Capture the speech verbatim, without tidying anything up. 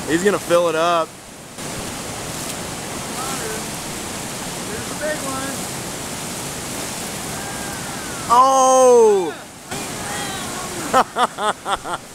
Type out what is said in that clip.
He's gonna fill it up. Here's the big one. Oh!